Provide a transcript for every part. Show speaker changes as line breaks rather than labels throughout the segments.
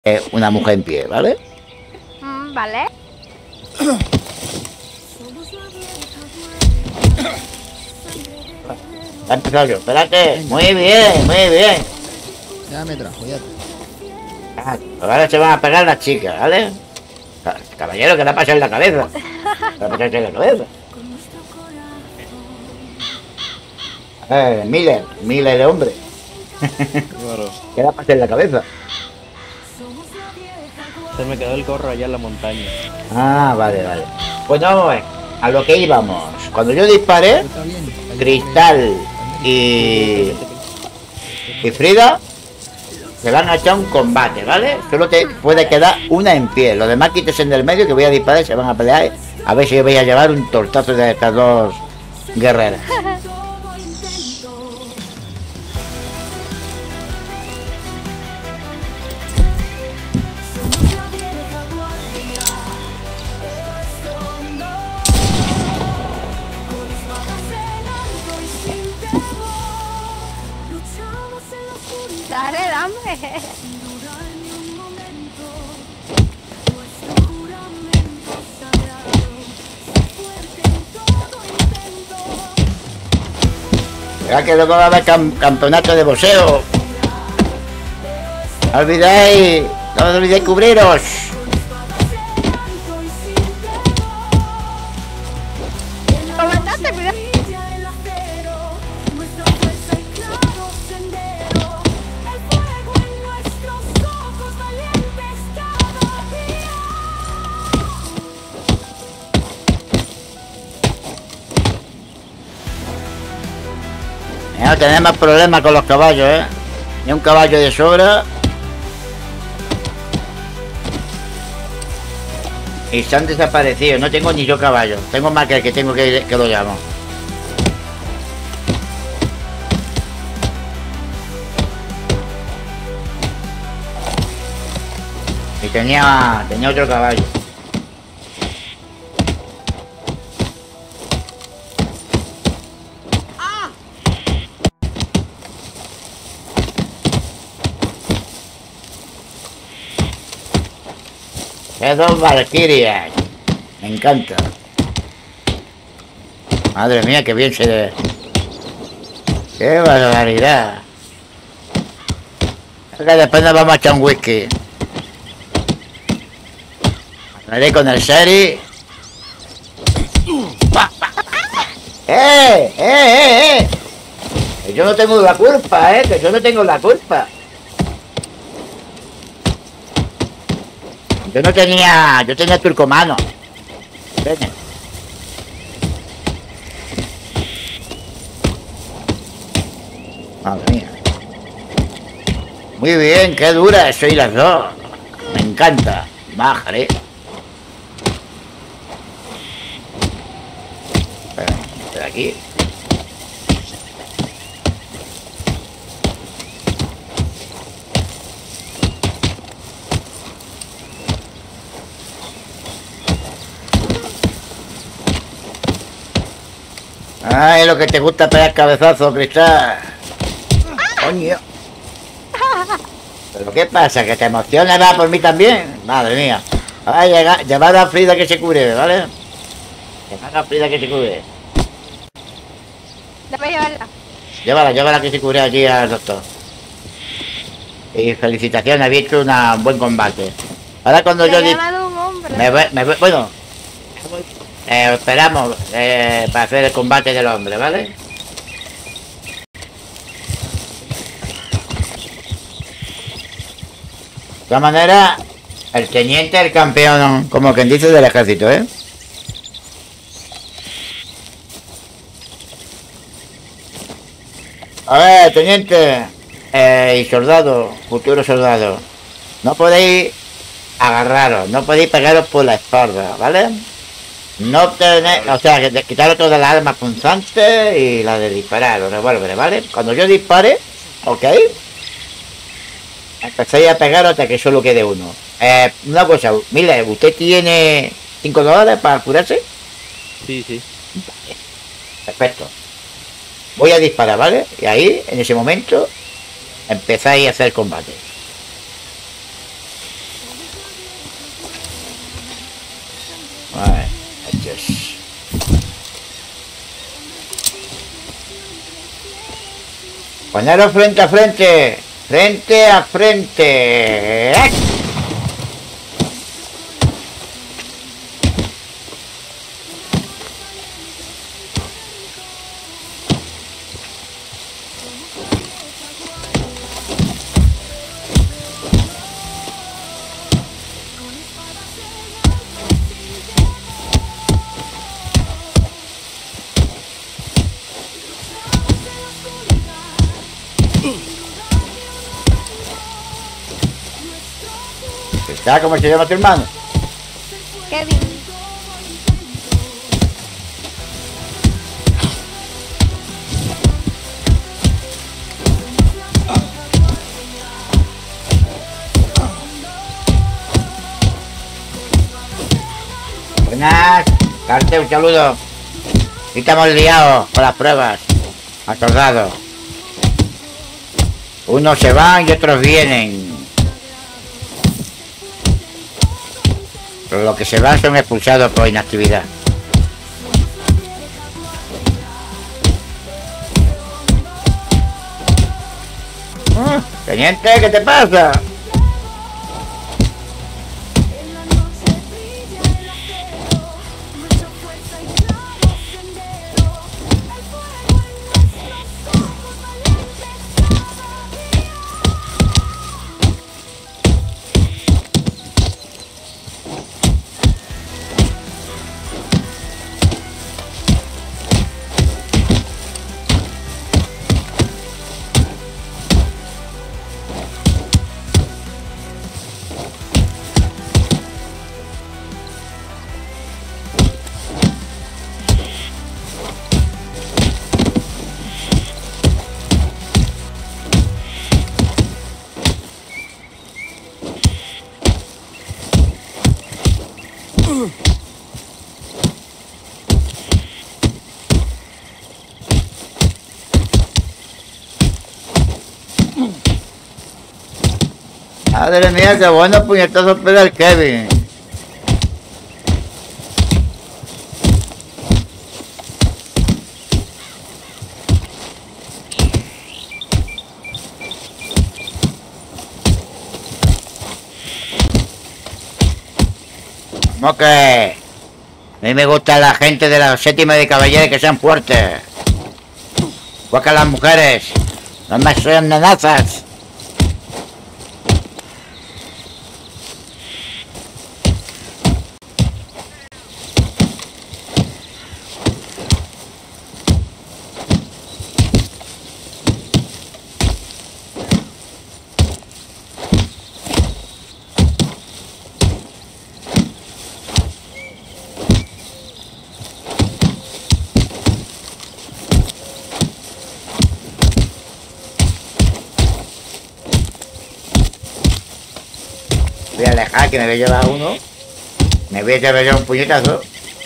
una mujer en pie, ¿vale?
Vale.
Ha empezado yo, espérate. Muy bien, muy bien.
Ya me trajo, ya.
Ahora se van a pegar las chicas, ¿vale? Caballero, ¿qué le ha pasado en la cabeza? ¿Qué le ha pasado en la cabeza? Miller de hombre. ¿Qué le ha pasado en la cabeza?
Se me quedó el gorro allá en la montaña.
Ah, vale, vale. Pues vamos a ver, a lo que íbamos. Cuando yo disparé, Cristal y Frida se van a echar un combate, ¿vale? Solo te puede quedar una en pie. Los demás quítese en el medio que voy a disparar y se van a pelear. A ver si yo voy a llevar un tortazo de estas dos guerreras.
Dale, dame.
Ya que luego va a haber campeonato de boxeo. No olvidéis, no os olvidéis cubriros.
Comandante, cuidado.
No tenemos problemas con los caballos, ¿eh? Ni un caballo de sobra. Y se han desaparecido. No tengo ni yo caballo. Tengo más que el que tengo que lo llamo. Y tenía otro caballo. ¡Qué dos valquirias! Me encanta. Madre mía, qué bien se ve. ¡Qué barbaridad! Que después nos vamos a echar un whisky. Hablaré con el Seri. Que yo no tengo la culpa, que yo no tengo la culpa. Yo tenía turcomano. Ven. Madre mía. Muy bien, qué duras soy las dos. Me encanta. Bajaré. De aquí. Ay, lo que te gusta pegar cabezazo, Cristal. Coño. ¿Pero qué pasa? ¿Que te emociona va por mí también? Madre mía. Ay, llevad a Frida que se cure, ¿vale? Llevad a Frida que se cure.
Debe llevarla.
Llévala que se cure allí al doctor. Y felicitaciones, habéis hecho un buen combate. Ahora cuando yo...
Un hombre.
Bueno... esperamos para hacer el combate del hombre, ¿vale? De todas maneras, el teniente es el campeón, como quien dice, del ejército, ¿eh? A ver, teniente y soldado, futuro soldado, no podéis agarraros, no podéis pegaros por la espalda, ¿vale? No tenéis, o sea, quitaros todas las armas punzantes y la de disparar, los revólveres, ¿vale? Cuando yo dispare, ¿ok? Empezáis a pegar hasta que solo quede uno. Una cosa, mire, ¿usted tiene $5 para curarse?
Sí, sí.
Vale, perfecto. Voy a disparar, ¿vale? Y ahí, en ese momento, empezáis a hacer combate. noches. Poneros frente a frente. Frente a frente. ¿Sabes cómo se llama tu hermano?
Kevin.
Buenas. Darte un saludo. Y estamos liados con las pruebas. Atordados. Unos se van y otros vienen. Pero los que se van son expulsados por inactividad. Teniente, ¿qué te pasa? Madre mía, qué bueno puñetazo pega el Kevin. ¿Cómo que? A mí me gusta la gente de la séptima de caballeros que sean fuertes. Igual que las mujeres. No me sean nenazas. Voy a alejar que me voy a llevar uno. Me voy a llevar yo un puñetazo.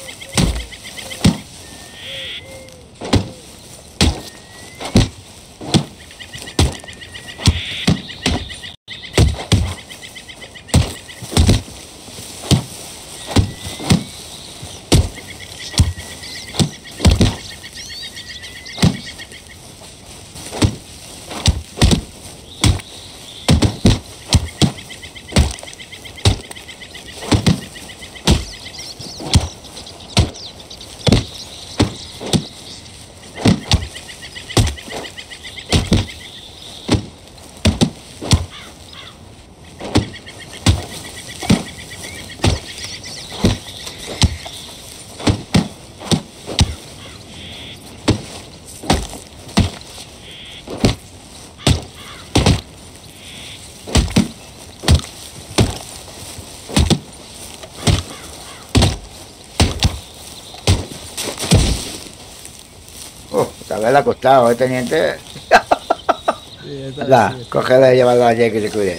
Tal vez le ha costado, teniente.
Sí,
Anda, cógela y llévala allí que se cuide.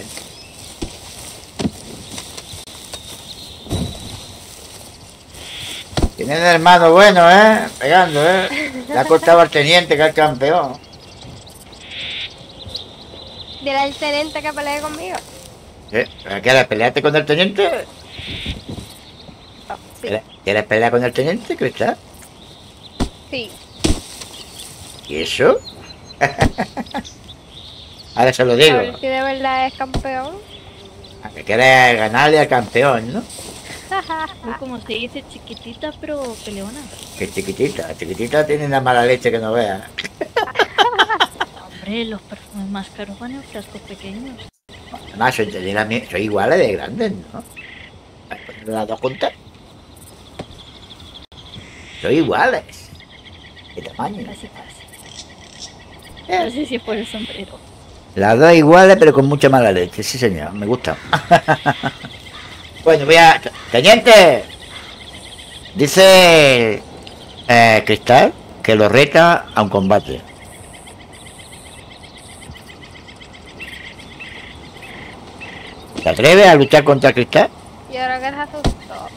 Tiene un hermano bueno, pegando, le ha costado al teniente, que es el campeón.
Dile al teniente que pelee conmigo.
¿Qué? ¿Para qué? ¿Le peleaste con el teniente?
Sí.
¿Quieres pelear con el teniente, Cristal?
Sí.
¿Y eso? Ahora se lo
A
digo.
ver si de verdad es campeón.
A que quieres ganarle al campeón, ¿no?
Como se dice, chiquitita pero peleona.
Que chiquitita. Chiquitita tiene una mala leche que no veas.
Hombre, los perfumes más caros van en frascos pequeños.
Además, soy iguales de grandes, ¿no? ¿Las dos juntas? Soy iguales. ¿Qué tamaño?
Casi, casi. No sé si es por el sombrero.
Las dos iguales, pero con mucha mala leche. Sí, señor. Me gusta. Bueno, voy a... ¡Teniente! Dice... Cristal que lo reta a un combate. ¿Te atreves a luchar contra Cristal?
Yo creo que se asustó.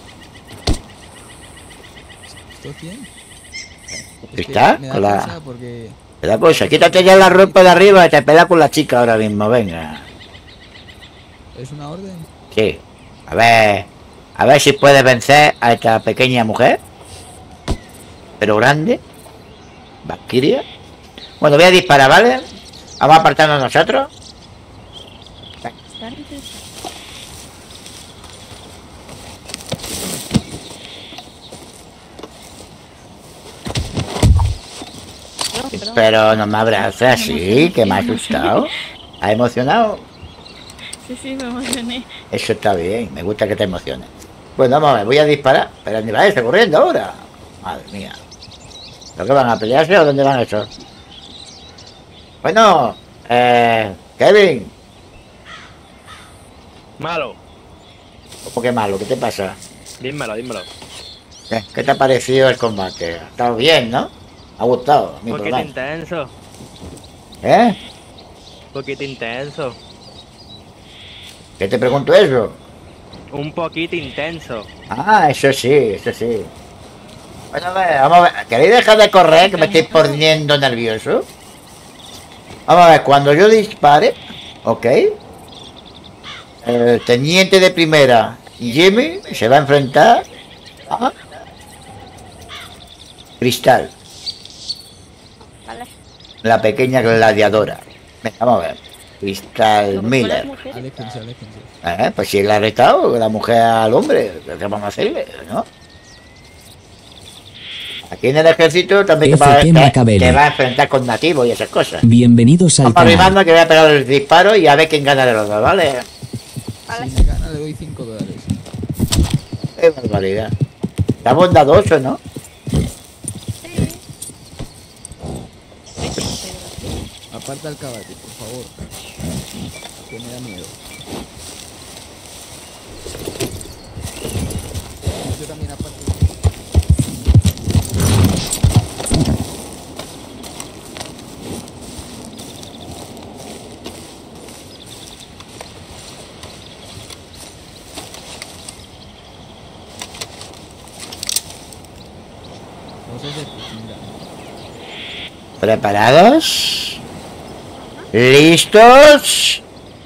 ¿Esto quién?
¿Cristal?
Me da
Con la...
cosa porque
Te da cosa. Quítate ya la ropa de arriba y te peleas con la chica ahora mismo. Venga.
es una orden.
Sí. A ver si puedes vencer a esta pequeña mujer. Pero grande. Valkyria. Bueno, voy a disparar, ¿vale? Vamos a apartarnos nosotros.
Están interesantes. No, perdón.
Pero no me abraces así, que me ha asustado. ¿Ha emocionado?
Sí, sí, me emocioné.
Eso está bien, me gusta que te emociones. Pues vamos a ver, voy a disparar. Pero ni va a corriendo ahora. Madre mía. ¿Lo que van a pelearse o dónde van esos? Bueno, Kevin.
Malo.
¿Cómo que malo? ¿Qué te pasa?
Dímelo, dímelo.
¿Qué te ha parecido el combate? Ha estado bien, ¿no? ¿Ha gustado? A mí
Un
por lo
poquito
menos.
intenso.
¿Eh?
Un poquito intenso.
¿Qué te pregunto eso?
Un poquito intenso.
Ah, eso sí, eso sí. Bueno, a ver, vamos a ver. ¿Queréis dejar de correr que me estoy poniendo nervioso? Vamos a ver, cuando yo dispare, ¿ok? El teniente de primera, Jimmy, se va a enfrentar a Cristal,
Vale.
la pequeña gladiadora. Venga, vamos a ver. Cristal Miller.
Aléjense, aléjense.
Pues si él ha arrestado la mujer al hombre, ¿qué vamos a hacerle? ¿No? Aquí en el ejército también
FT Macabele.
te va a enfrentar con nativos y esas cosas.
Bienvenidos al
Vamos
canal.
arribando que voy a pegar el disparo y a ver quién gana de los dos, ¿vale?
Vale.
Si me gana le doy $5.
Qué barbaridad. Está bondadoso, ¿no?
Aparta el caballo, por favor. Que me da miedo. Yo también aparto. No se acerque, mira.
¿Preparados? ¿Listos?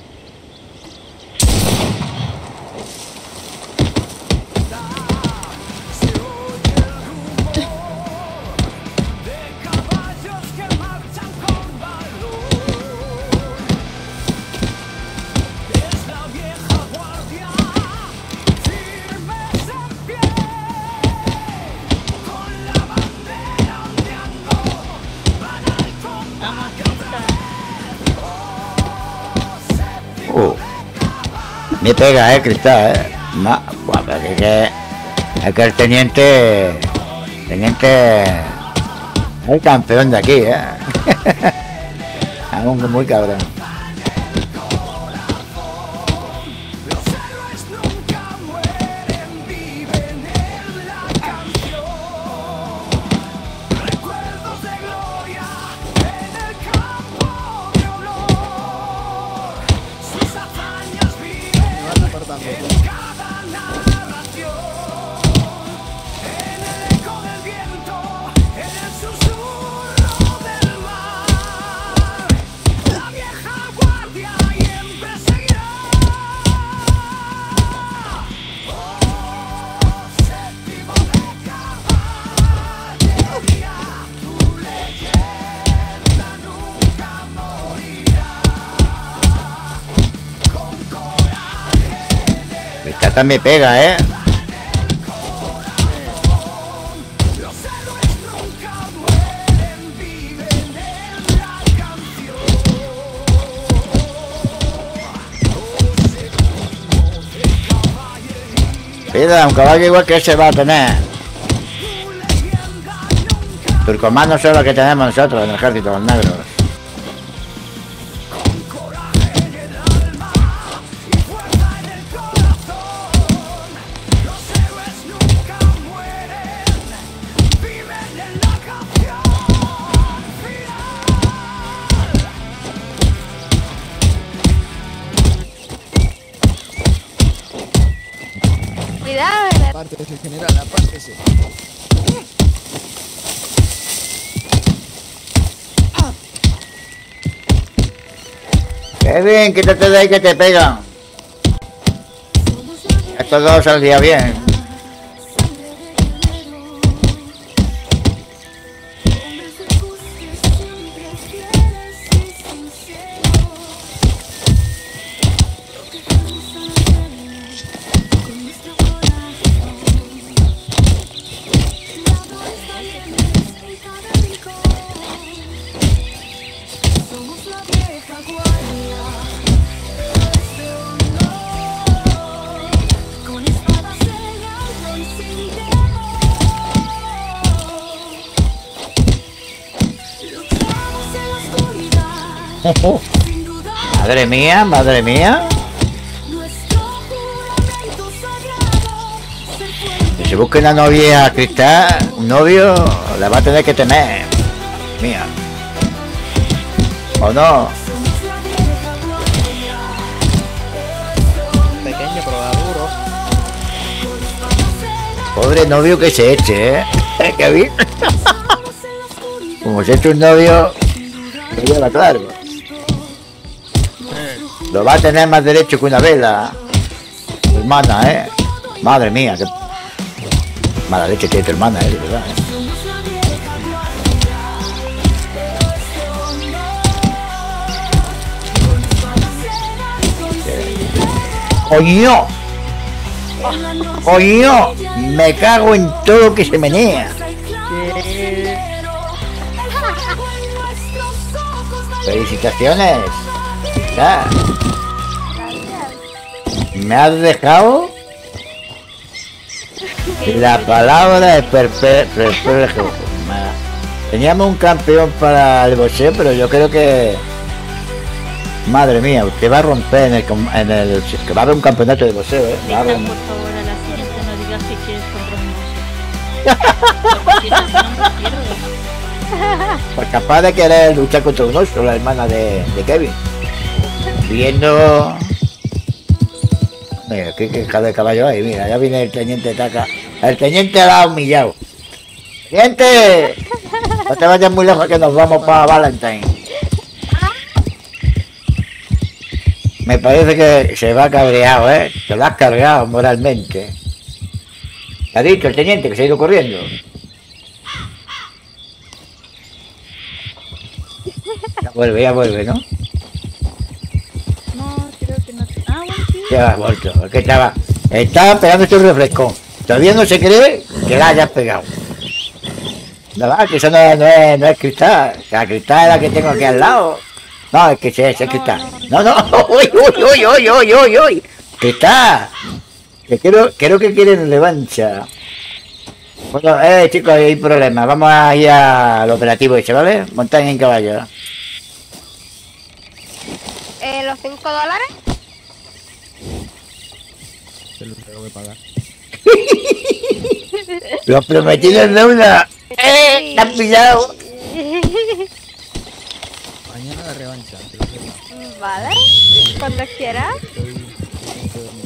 Me pega, Cristal, Buah, pero es que el teniente es el campeón de aquí, Aún muy cabrón.
Me vas apartando.
Esta también pega, ¿eh? Mira, un caballo igual que ese va a tener. Turcomanos son los que tenemos nosotros en el ejército, los negros.
Cuidado, general.
Apártese, general, apártese.
Kevin, quítate de ahí que te pegan. Estos dos saldría bien. Madre mía, madre mía. Si se busca una novia Cristal, un novio, la va a tener que tener. Mía. ¿O no?
Pequeño, pero da duro.
Pobre novio que se eche, ¿eh? ¿Qué bien? Como se eche un novio, que lleva claro. Lo va a tener más derecho que una vela. Hermana, ¿eh? Madre mía, qué mala leche tiene tu hermana, ¿eh? De verdad, ¿eh? ¡Coño! ¡Coño! Me cago en todo lo que se menea. ¡Felicitaciones! Ya. Me has dejado la palabra de perplejo. Teníamos un campeón para el boxeo, pero yo creo que... Madre mía, usted va a romper que va a haber un campeonato de boxeo, ¿eh?
Dicta, por favor, a la siguiente no digas que quieres contra un oso. Porque si no, no quiero.
Pues capaz de querer luchar contra un oso, la hermana de Kevin. Viendo... Mira, qué cara de caballo hay, mira, ya viene el teniente Taka. El teniente la ha humillado. ¡Teniente! No te vayas muy lejos que nos vamos para Valentine. Me parece que se va cabreado, ¿eh? Te lo has cargado moralmente. ¿Qué ha dicho el teniente que se ha ido corriendo? Ya vuelve, ¿no?
No, creo que no. Ah, bueno, sí.
Ya ha vuelto, es que estaba pegando este refresco. Todavía no se cree que la hayas pegado. No, que eso no es Cristal. La Cristal es la que tengo aquí al lado. No, es que es Cristal. No. ¡Uy! Cristal. Que creo que quieren revancha. Bueno, chicos, hay problemas. Vamos a ir al operativo ese, ¿vale? Montaña en caballo.
¿Los $5?
Se lo tengo que pagar.
Los prometidos en deuda. ¡Te han pillado!
Mañana la revancha. Te lo juro.
Vale, cuando quieras.
Estoy